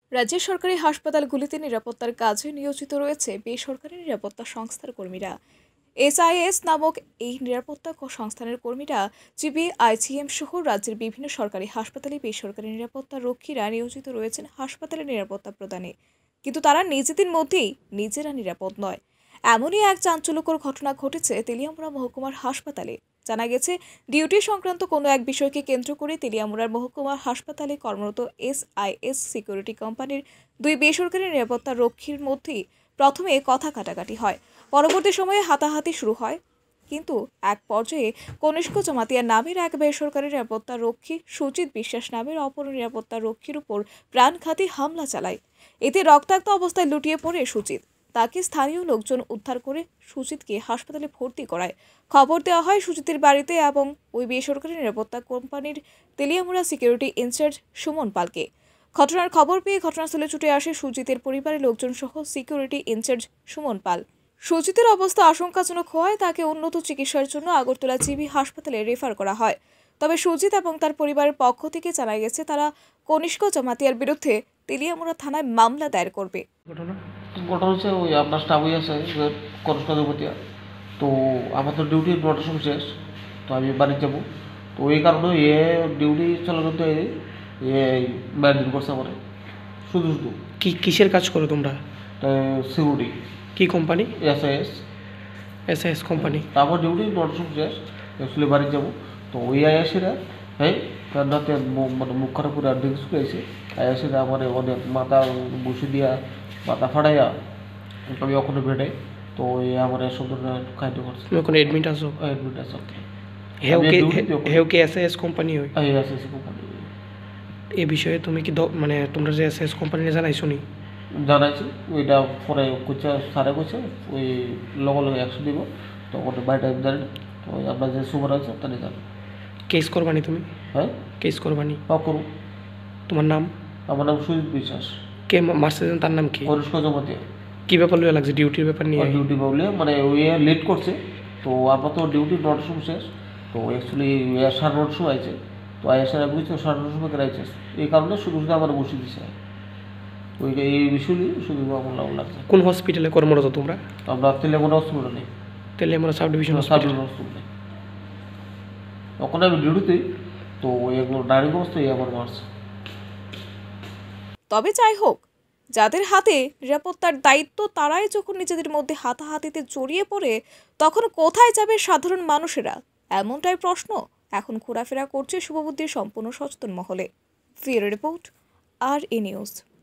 রাজ্যের সরকারি হাসপাতালগুলিতে নিরাপত্তার কাজে নিয়োজিত রয়েছে বেসরকারি নিরাপত্তা সংস্থার কর্মীরা। এসআইএস নামক এই নিরাপত্তা সংস্থানের কর্মীরা জিবিআইজিএম সহ রাজ্যের বিভিন্ন সরকারি হাসপাতালে বেসরকারি নিরাপত্তা রক্ষীরা নিয়োজিত রয়েছেন হাসপাতালের নিরাপত্তা প্রদানে। কিন্তু তারা নিজেদের মধ্যেই নিজেরা নিরাপদ নয়। এমনই এক চাঞ্চল্যকর ঘটনা ঘটেছে তেলিয়ামুড়া মহকুমার হাসপাতালে। জানা গেছে, ডিউটি সংক্রান্ত কোনো এক বিষয়কে কেন্দ্র করে তেলিয়ামুড়ার মহকুমা হাসপাতালে কর্মরত এসআইএস সিকিউরিটি কোম্পানির দুই বেসরকারি নিরাপত্তা রক্ষীর মধ্যেই প্রথমে কথা কাটাকাটি হয়। পরবর্তী সময়ে হাতাহাতি শুরু হয়, কিন্তু এক পর্যায়ে কনিষ্ক জমাতিয়া নামের এক বেসরকারি নিরাপত্তা রক্ষী সুজিত বিশ্বাস নামের অপর নিরাপত্তা রক্ষীর উপর প্রাণঘাতী হামলা চালায়। এতে রক্তাক্ত অবস্থায় লুটিয়ে পড়ে সুজিত। তাকে স্থানীয় লোকজন উদ্ধার করে সুজিতকে হাসপাতালে ভর্তি করায়। খবর দেওয়া হয় সুজিতের বাড়িতে এবং ওই বেসরকারি নিরাপত্তা কোম্পানির তেলিয়ামুড়া সিকিউরিটি ইনচার্জ সুমন পালকে। ঘটনার খবর পেয়ে ঘটনাস্থলে ছুটে আসে সুজিতের পরিবারের লোকজন সহ সিকিউরিটি ইনচার্জ সুমন পাল। সুজিতের অবস্থা আশঙ্কাজনক হওয়ায় তাকে উন্নত চিকিৎসার জন্য আগরতলা জিবি হাসপাতালে রেফার করা হয়। তবে সুজিত এবং তার পরিবারের পক্ষ থেকে জানা গেছে তারা কনিষ্ক জমাতিয়ার বিরুদ্ধে তেলিয়ামুড়া থানায় মামলা দায়ের করবে। ঘটনা হচ্ছে ওই আপনার স্টাফই আছে কনিষ্ক জমাতিয়া, তো আমার তো ডিউটি 9টার সময় শেষ, তো আমি বাড়ি যাবো। তো এই কারণে ডিউটি চলাকালীন ম্যানেজ করছে আমার শুধু কিসের কাজ করো তোমরা? সিকিউরিটি। কি কোম্পানি? SIS company. তারপর ডিউটি 9টার সময় শেষ, অ্যাকচুয়ালি বাড়ি যাবো। তো ওই আয়াসিরা রাতে মানে মুখ খারাপ করে আর ড্রিঙ্কস করেছে। আয়াসিরা আমার অনেক মাথা বসে দিয়া মাথা ফাটাইয়া আমি ওখানে বেডে, তো ওই আমার সব ধরনের খাইতে করছে। তুমি ওখানে অ্যাডমিট আছো? অ্যাডমিট আছে। হেউ কে এসএস কোম্পানি হয়? SS company. এই বিষয়ে তুমি কি মানে তোমরা যে এসএস কোম্পানি জানাইছো নি? জানাইছি, ওইটা পরে কইছে স্যারে কইছে ওই লগে লগে 100 দিব, তো ওটা বাইরে জানেন, তো আপনার যে সুপার আছে তাহলে জানেন। কেস করবানি তুমি? হ্যাঁ, কেস করবানি? করুন। তোমার নাম? আমার নাম সুজিত বিশ্বাস। কে মারছে তার নাম কি? কনিষ্ক জমাতিয়া। কি ব্যাপার লইয়া লাগছে? ডিউটির ব্যাপার নিয়ে? ডিউটি বলে মানে ওই লেট করছে, তো আমার তো ডিউটি 9টার সময় শেষ, তো অ্যাকচুয়ালি 9:30 সময় আছে, তো আয়াসের বুঝছো 9:30 সময় কেরাইছে। এই কারণে শুধু শুধু আমার বসে দিছে ওইটা, এই বিষয় নিয়ে শুধু আমার নাম লাগছে। কোন হসপিটালে কর্মরত তোমরা? আমরা তেলেমুড়া হসপিটাল নেই। Teliamura sub division hospital. ওখানে আমি ডিউটিতেই, তো এগুলো ডাইরেক্ট অবস্থায় আমার মারছে। তবে যাই হোক, যাদের হাতে নিরাপত্তার দায়িত্ব তারাই যখন নিজেদের মধ্যে হাতাহাতিতে জড়িয়ে পড়ে, তখন কোথায় যাবে সাধারণ মানুষেরা? এমনটাই প্রশ্ন এখন ঘোরাফেরা করছে শুভবুদ্ধির সম্পূর্ণ সচেতন মহলে। ফিয়ার রিপোর্ট, আর এ নিউজ।